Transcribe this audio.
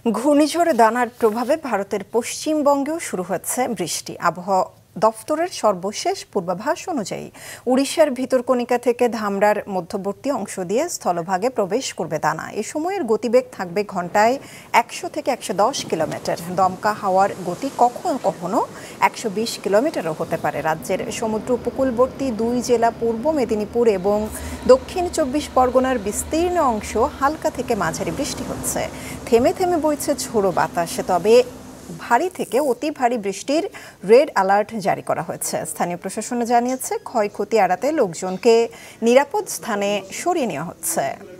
ঘূর্ণিঝড় দানার প্রভাবে ভারতের পশ্চিমবঙ্গেও শুরু হচ্ছে বৃষ্টি। আবহাওয়া দফতরের সর্বশেষ পূর্বাভাস অনুযায়ী উড়িষ্যার ভিতরকণিকা থেকে ধামরার মধ্যবর্তী অংশ দিয়ে স্থলভাগে প্রবেশ করবে দানা। এ সময়ের গতিবেগ থাকবে ঘন্টায় 100 থেকে 110 কিলোমিটার। দমকা হাওয়ার গতি কখনো কখনো 120 কিলোমিটারও হতে পারে। রাজ্যের সমুদ্র উপকূলবর্তী 2 জেলা পূর্ব মেদিনীপুর এবং দক্ষিণ 24 পরগনার বিস্তীর্ণ অংশ হালকা থেকে মাঝারি বৃষ্টি হচ্ছে। থেমে থেমে বইছে ঝোড়ো বাতাস, তবে ভারী থেকে অতি ভারী বৃষ্টির রেড অ্যালার্ট জারি করা হয়েছে। স্থানীয় প্রশাসন জানিয়েছে ক্ষয়ক্ষতি এড়াতে লোকজনকে নিরাপদ স্থানে সরিয়ে নেওয়া হচ্ছে।